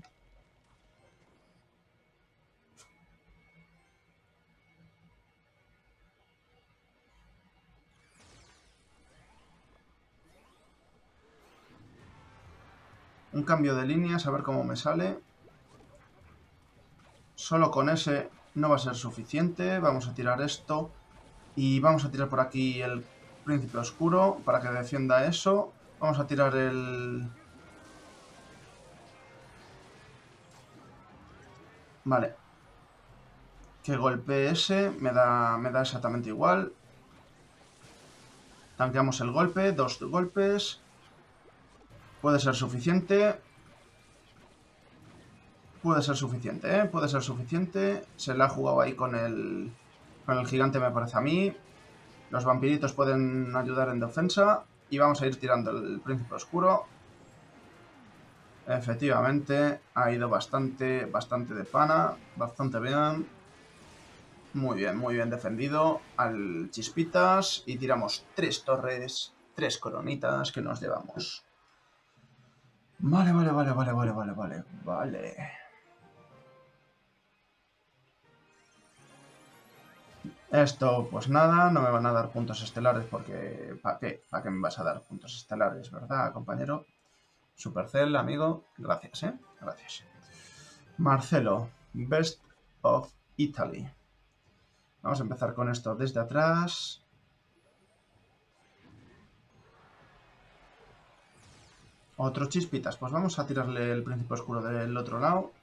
[SPEAKER 1] Un cambio de líneas, a ver cómo me sale. Solo con ese no va a ser suficiente. Vamos a tirar esto. Y vamos a tirar por aquí el príncipe oscuro para que defienda eso. Vamos a tirar el... Vale. Que golpee ese. Me da, me da exactamente igual. Tanqueamos el golpe. Dos golpes. Puede ser suficiente. Puede ser suficiente, ¿eh? Puede ser suficiente. Se la ha jugado ahí con el... Con el gigante, me parece a mí. Los vampiritos pueden ayudar en defensa. Y vamos a ir tirando el príncipe oscuro. Efectivamente, ha ido bastante, bastante de pana. Bastante bien. Muy bien, muy bien defendido. Al chispitas. Y tiramos tres torres. Tres coronitas que nos llevamos. Vale, vale, vale, vale, vale, vale, vale. Vale. Esto, pues nada, no me van a dar puntos estelares porque... ¿Para qué? ¿Para qué me vas a dar puntos estelares, verdad, compañero? Supercell, amigo, gracias, ¿eh? Gracias. Marcelo, Best of Italy. Vamos a empezar con esto desde atrás. Otro chispitas, pues vamos a tirarle el príncipe oscuro del otro lado.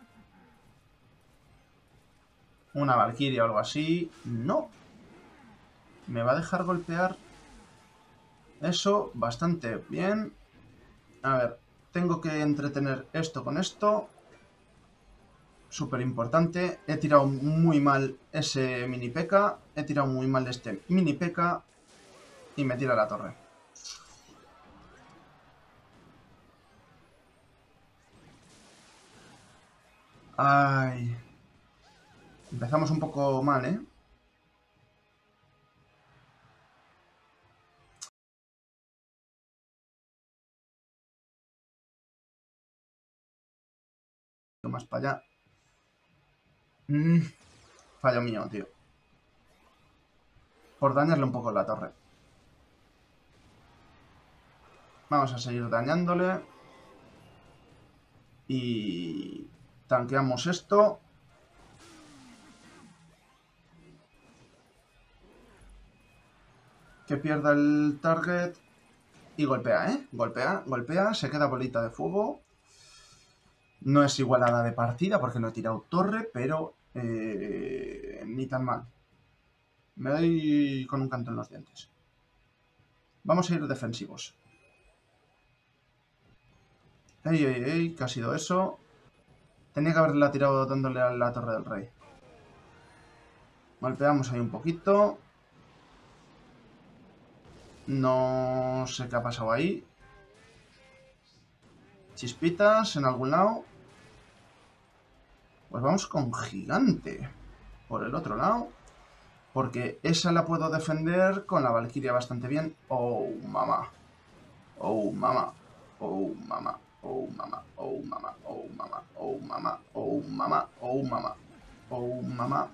[SPEAKER 1] Una Valkyria o algo así. No. Me va a dejar golpear. Eso, bastante bien. A ver, tengo que entretener esto con esto. Súper importante. He tirado muy mal ese mini P K. He tirado muy mal este mini P K. Y me tira la torre. Ay. Empezamos un poco mal, ¿eh? Más para allá. Mm, fallo mío, tío. Por dañarle un poco la torre. Vamos a seguir dañándole. Y tanqueamos esto. Que pierda el target. Y golpea, ¿eh? Golpea, golpea. Se queda bolita de fuego. No es igual a la de partida porque no he tirado torre, pero eh, ni tan mal. Me doy con un canto en los dientes. Vamos a ir defensivos. ¡Ey, ey, ey! ¿Qué ha sido eso? Tenía que haberla tirado dándole a la torre del rey. Golpeamos ahí un poquito. No sé qué ha pasado ahí. Chispitas en algún lado. Pues vamos con gigante. Por el otro lado. Porque esa la puedo defender con la Valkyria bastante bien. Oh, mamá. Oh, mamá. Oh, mamá. Oh, mamá. Oh, mamá. Oh, mamá. Oh, mamá. Oh, mamá. Oh, mamá. Oh, mamá.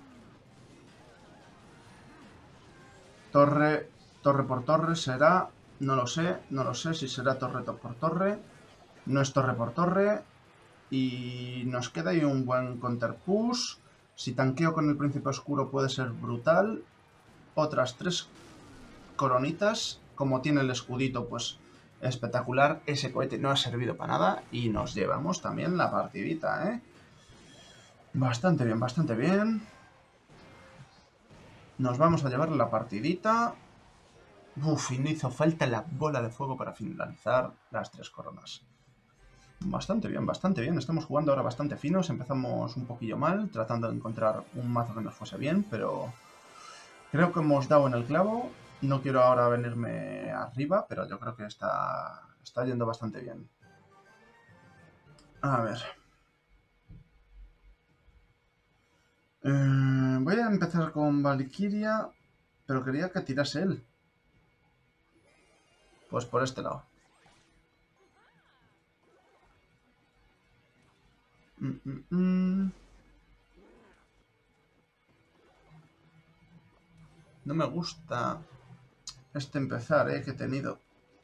[SPEAKER 1] Torre. Torre por torre será. No lo sé. No lo sé si será torre por torre. No es torre por torre. Y nos queda ahí un buen counter push. Si tanqueo con el príncipe oscuro puede ser brutal. Otras tres coronitas. Como tiene el escudito, pues espectacular. Ese cohete no ha servido para nada. Y nos llevamos también la partidita, ¿eh? Bastante bien, bastante bien. Nos vamos a llevar la partidita. Uf, y no hizo falta la bola de fuego para finalizar las tres coronas. Bastante bien, bastante bien. Estamos jugando ahora bastante finos. Empezamos un poquillo mal, tratando de encontrar un mazo que nos fuese bien, pero creo que hemos dado en el clavo. No quiero ahora venirme arriba, pero yo creo que está, está yendo bastante bien. A ver. Eh, voy a empezar con Valkyria, pero quería que tirase él. Pues por este lado. Mm, mm, mm. No me gusta este empezar, eh, que he tenido.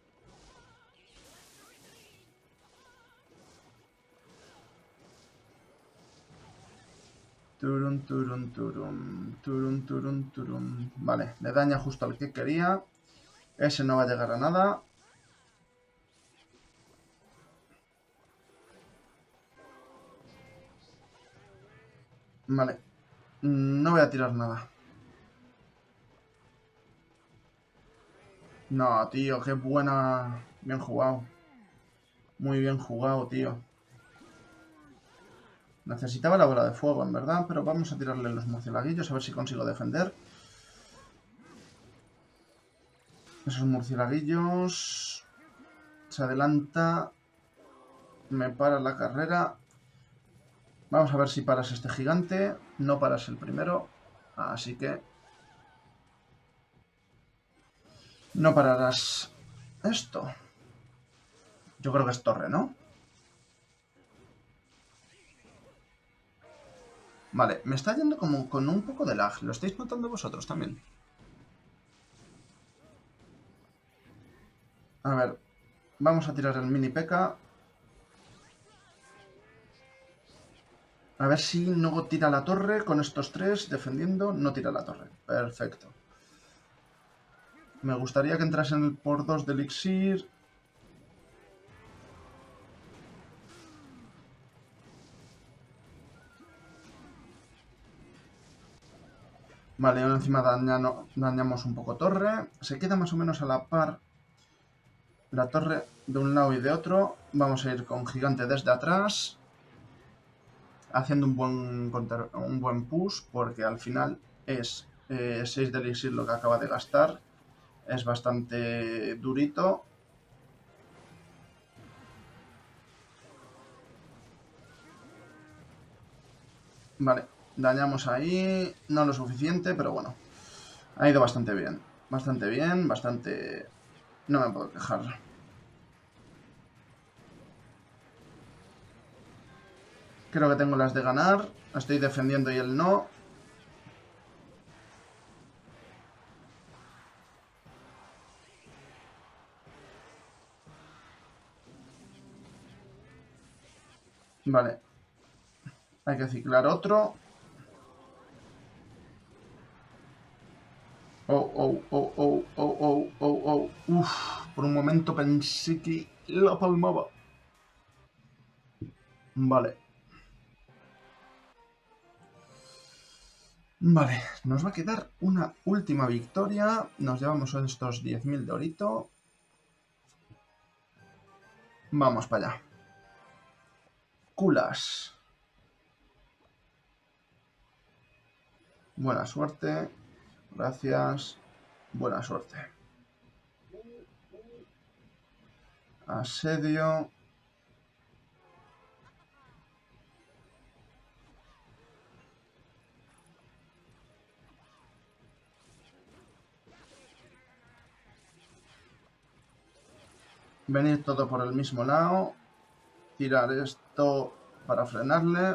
[SPEAKER 1] Turun, turun, turun, turun, turun, turun. Vale, le daña justo al que quería. Ese no va a llegar a nada. Vale. No voy a tirar nada. No, tío, qué buena. Bien jugado. Muy bien jugado, tío. Necesitaba la bola de fuego, en verdad, pero vamos a tirarle los murcielaguillos a ver si consigo defender. Esos murcielaguillos. Se adelanta. Me para la carrera. Vamos a ver si paras este gigante. No paras el primero. Así que... no pararás esto. Yo creo que es torre, ¿no? Vale, me está yendo como con un poco de lag. ¿Lo estáis notando vosotros también? A ver, vamos a tirar el mini P K. A ver si no tira la torre con estos tres defendiendo. No tira la torre. Perfecto. Me gustaría que entrasen el por dos de elixir. Vale, ahora encima dañano, dañamos un poco torre. Se queda más o menos a la par la torre de un lado y de otro. Vamos a ir con gigante desde atrás, haciendo un buen, un buen push, porque al final es eh, seis de elixir lo que acaba de gastar. Es bastante durito. Vale, dañamos ahí, no lo suficiente, pero bueno. Ha ido bastante bien. Bastante bien, bastante... No me puedo quejar. Creo que tengo las de ganar. Estoy defendiendo y él no. Vale. Hay que ciclar otro. Oh, oh, oh, oh, oh, oh, oh, oh. Uf, por un momento pensé que la palmaba. Vale. Vale, nos va a quedar una última victoria. Nos llevamos estos diez mil de orito. Vamos para allá. Culas. Buena suerte. Gracias. Buena suerte. Asedio. Venir todo por el mismo lado. Tirar esto para frenarle.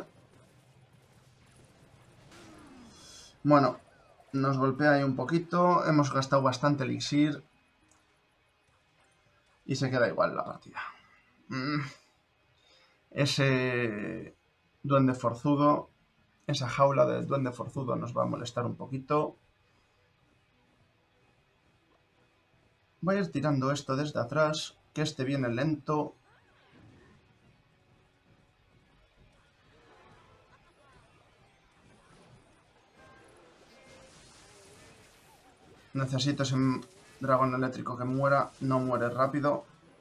[SPEAKER 1] Bueno, nos golpea ahí un poquito. Hemos gastado bastante elixir. Y se queda igual la partida. Mm. Ese duende forzudo, esa jaula del duende forzudo nos va a molestar un poquito. Voy a ir tirando esto desde atrás, que este viene lento. Necesito ese dragón eléctrico que muera. No muere rápido.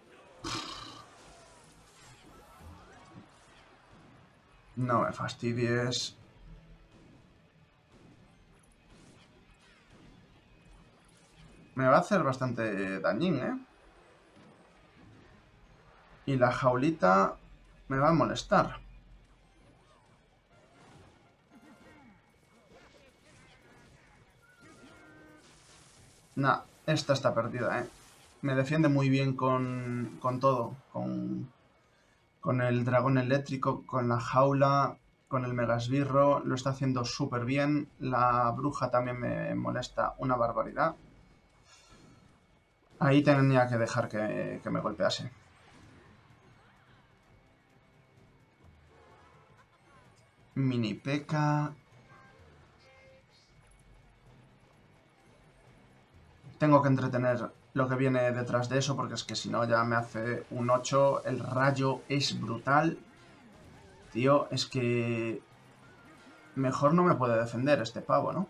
[SPEAKER 1] No me fastidies. Me va a hacer bastante dañín, ¿eh? Y la jaulita me va a molestar. Nah, esta está perdida, ¿eh? Me defiende muy bien con, con todo. Con, con el dragón eléctrico, con la jaula, con el megasbirro. Lo está haciendo súper bien. La bruja también me molesta una barbaridad. Ahí tenía que dejar que, que me golpease. Mini P.E.K.K.A. Tengo que entretener lo que viene detrás de eso, porque es que si no ya me hace un ocho. El rayo es brutal. Tío, es que... Mejor no me puede defender este pavo, ¿no?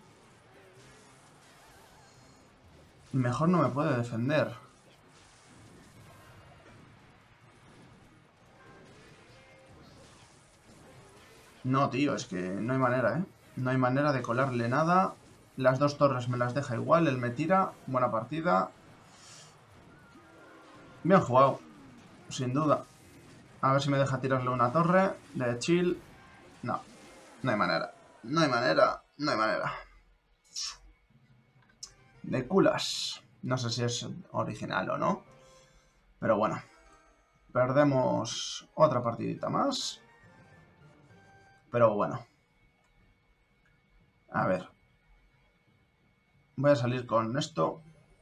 [SPEAKER 1] Mejor no me puede defender. No, tío, es que no hay manera, ¿eh? No hay manera de colarle nada. Las dos torres me las deja igual, él me tira. Buena partida. Bien jugado, sin duda. A ver si me deja tirarle una torre de chill. No, no hay manera. No hay manera, no hay manera. De culas. No sé si es original o no. Pero bueno. Perdemos otra partidita más. Pero bueno. A ver. Voy a salir con esto.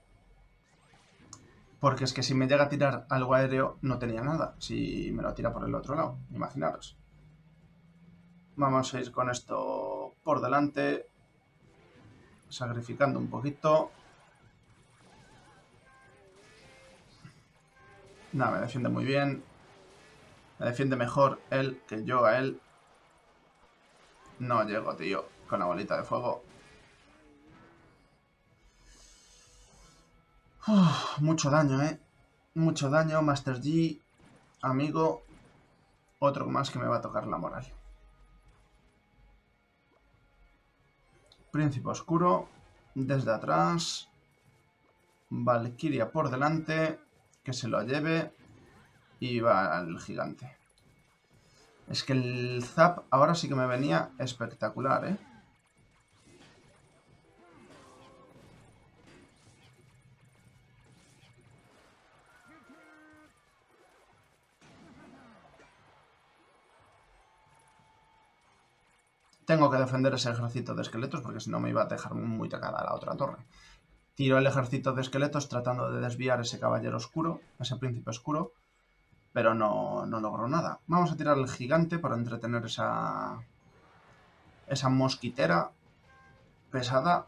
[SPEAKER 1] Porque es que si me llega a tirar algo aéreo no tenía nada. Si me lo tira por el otro lado. Imaginaros. Vamos a ir con esto por delante. Sacrificando un poquito. Nada, me defiende muy bien. Me defiende mejor él que yo a él. No llego, tío. Con la bolita de fuego. Uf, mucho daño, ¿eh? Mucho daño, Master Yi, amigo. Otro más que me va a tocar la moral. Príncipe Oscuro, desde atrás. Valkyria por delante, que se lo lleve. Y va al gigante. Es que el zap ahora sí que me venía espectacular, ¿eh? Tengo que defender ese ejército de esqueletos porque si no me iba a dejar muy tocada la otra torre. Tiro el ejército de esqueletos tratando de desviar ese caballero oscuro, ese príncipe oscuro, pero no, no logró nada. Vamos a tirar el gigante para entretener esa, esa mosquitera pesada.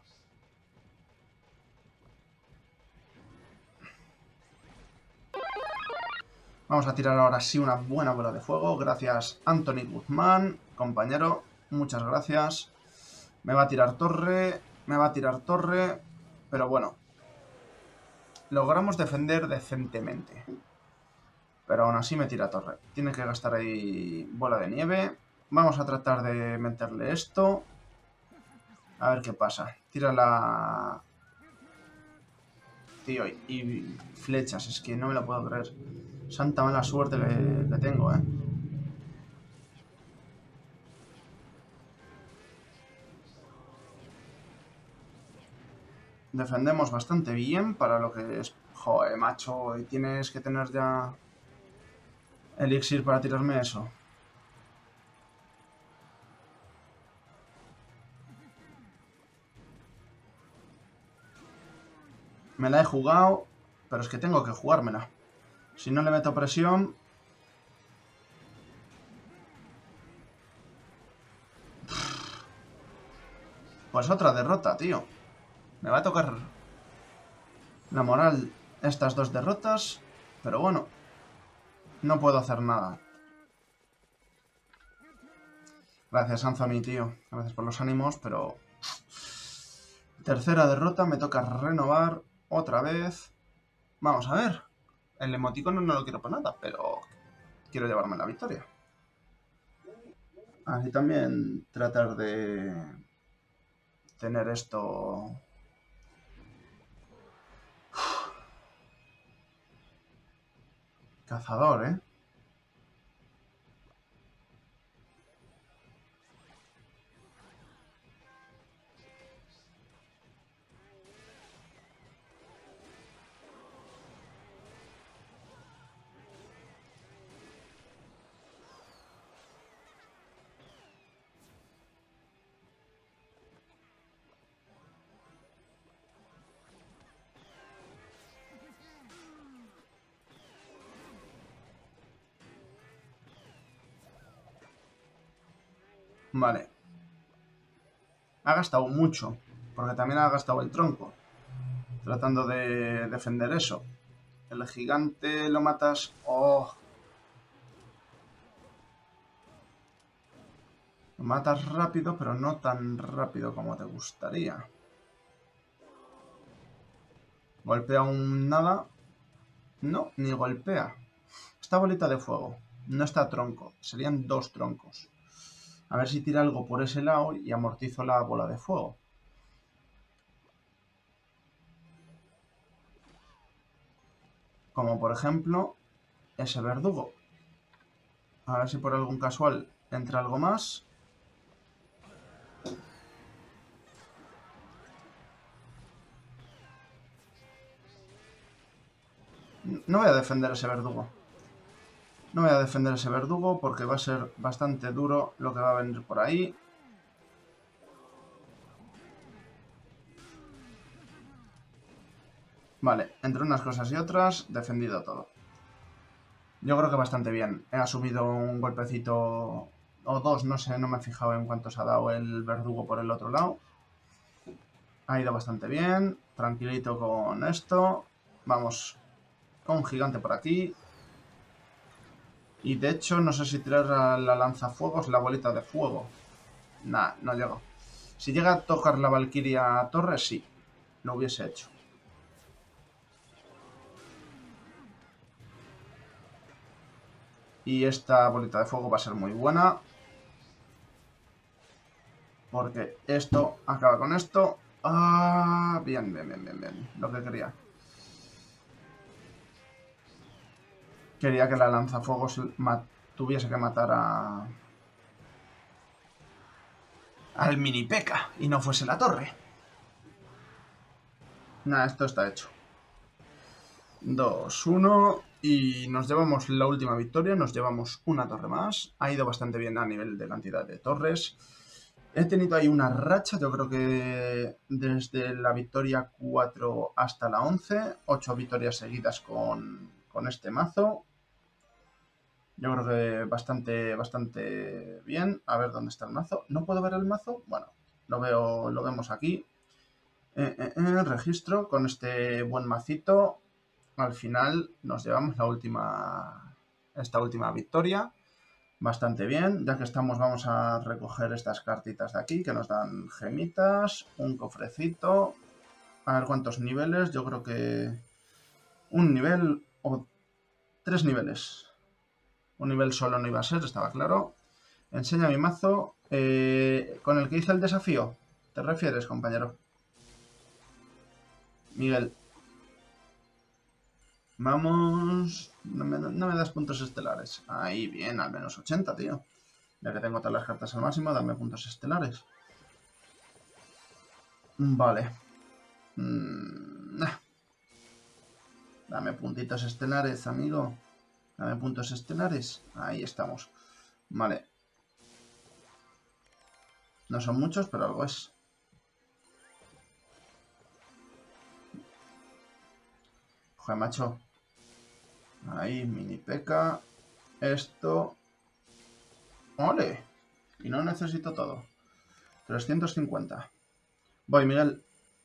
[SPEAKER 1] Vamos a tirar ahora sí una buena bola de fuego. Gracias, Anthony Guzmán, compañero. Muchas gracias. Me va a tirar torre, me va a tirar torre, pero bueno. Logramos defender decentemente. Pero aún así me tira torre. Tiene que gastar ahí bola de nieve. Vamos a tratar de meterle esto. A ver qué pasa. Tira la... Tío, y flechas. Es que no me lo puedo creer. Santa mala suerte que, que tengo, ¿eh? Defendemos bastante bien para lo que es... Joder, macho. Y tienes que tener ya... elixir para tirarme eso. Me la he jugado, pero es que tengo que jugármela. Si no le meto presión... Pues otra derrota, tío. Me va a tocar la moral estas dos derrotas, pero bueno, no puedo hacer nada. Gracias, Anthony, tío. Gracias por los ánimos, pero... Tercera derrota, me toca renovar otra vez. Vamos a ver. El emoticono no lo quiero para nada, pero quiero llevarme la victoria. Así también tratar de tener esto... Cazador, ¿eh? Vale. Ha gastado mucho, porque también ha gastado el tronco, tratando de defender eso. El gigante lo matas... ¡Oh! Lo matas rápido, pero no tan rápido como te gustaría. Golpea un nada. No, ni golpea. Esta bolita de fuego. No está tronco. Serían dos troncos. A ver si tira algo por ese lado y amortizo la bola de fuego. Como por ejemplo, ese verdugo. A ver si por algún casual entra algo más. No voy a defender ese verdugo. No voy a defender ese verdugo porque va a ser bastante duro lo que va a venir por ahí. Vale, entre unas cosas y otras, defendido todo. Yo creo que bastante bien. Ha subido un golpecito o dos, no sé, no me he fijado en cuántos ha dado el verdugo por el otro lado. Ha ido bastante bien. Tranquilito con esto. Vamos con un gigante por aquí. Y de hecho, no sé si tirar a la lanzafuegos la bolita de fuego. Nah, no llega. Si llega a tocar la Valkyria Torre, sí. Lo hubiese hecho. Y esta bolita de fuego va a ser muy buena. Porque esto acaba con esto. Ah, bien, bien, bien, bien, bien. Lo que quería. Quería que la lanzafuegos tuviese que matar a... al mini P.E.K.K.A. y no fuese la torre. Nada, esto está hecho. dos, uno y nos llevamos la última victoria, nos llevamos una torre más. Ha ido bastante bien a nivel de cantidad de torres. He tenido ahí una racha, yo creo que desde la victoria cuatro hasta la once, ocho victorias seguidas con, con este mazo. Yo creo que bastante, bastante bien. A ver dónde está el mazo. ¿No puedo ver el mazo? Bueno, lo veo, lo vemos aquí. Eh, eh, eh, registro con este buen macito. Al final nos llevamos la última, esta última victoria. Bastante bien. Ya que estamos, vamos a recoger estas cartitas de aquí que nos dan gemitas, un cofrecito. A ver cuántos niveles. Yo creo que un nivel o tres niveles. Un nivel solo no iba a ser, estaba claro. Enseña mi mazo. Eh, ¿Con el que hice el desafío? ¿Te refieres, compañero? Miguel. Vamos... No me, no me das puntos estelares. Ahí, bien, al menos ochenta, tío. Ya que tengo todas las cartas al máximo, dame puntos estelares. Vale. Mm, nah. Dame puntitos estelares, amigo. Dame puntos estelares. Ahí estamos. Vale. No son muchos, pero algo es. Joder, macho. Ahí, mini P.E.K.K.A. Esto. ¡Ole! Y no necesito todo. trescientos cincuenta. Voy, Miguel.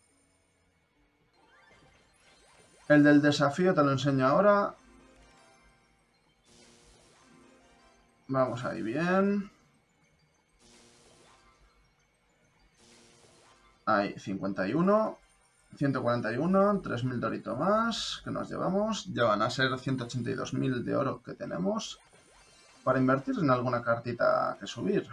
[SPEAKER 1] El del desafío te lo enseño ahora. Vamos ahí, bien. Ahí, cincuenta y uno. ciento cuarenta y uno. tres mil dorito más que nos llevamos. Ya van a ser ciento ochenta y dos mil de oro que tenemos para invertir en alguna cartita que subir.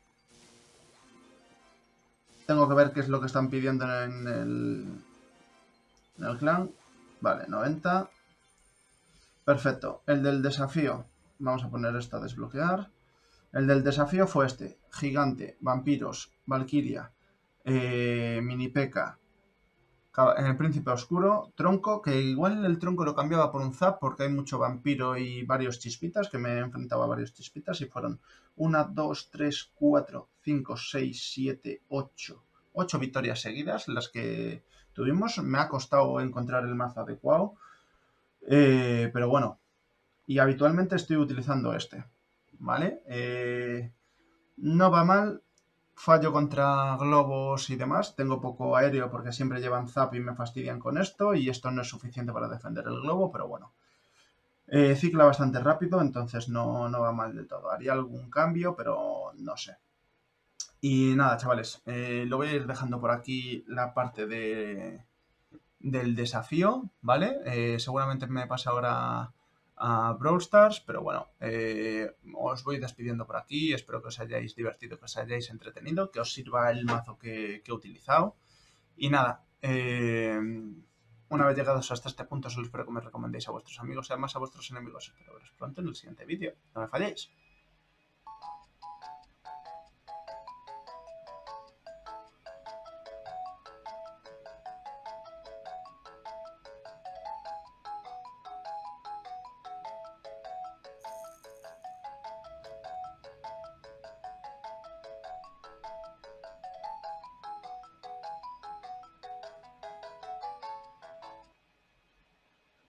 [SPEAKER 1] Tengo que ver qué es lo que están pidiendo en el, en el clan. Vale, noventa. Perfecto. El del desafío. Vamos a poner esto a desbloquear. El del desafío fue este. Gigante, vampiros, valquiria, eh, mini P.E.K.K.A. En el príncipe oscuro, tronco, que igual el tronco lo cambiaba por un zap porque hay mucho vampiro y varios chispitas, que me he enfrentado a varios chispitas y fueron uno, dos, tres, cuatro, cinco, seis, siete, ocho. ocho victorias seguidas las que tuvimos. Me ha costado encontrar el mazo adecuado, eh, pero bueno. Y habitualmente estoy utilizando este, ¿vale? Eh, no va mal. Fallo contra globos y demás. Tengo poco aéreo porque siempre llevan zap y me fastidian con esto. Y esto no es suficiente para defender el globo, pero bueno. Eh, cicla bastante rápido, entonces no, no va mal del todo. Haría algún cambio, pero no sé. Y nada, chavales. Eh, lo voy a ir dejando por aquí la parte de, del desafío, ¿vale? Eh, seguramente me pase ahora a Brawl Stars, pero bueno, eh, os voy despidiendo por aquí. Espero que os hayáis divertido, que os hayáis entretenido, que os sirva el mazo que, que he utilizado. Y nada, eh, una vez llegados hasta este punto, solo espero que me recomendéis a vuestros amigos y además a vuestros enemigos. Espero veros pronto en el siguiente vídeo. No me falléis.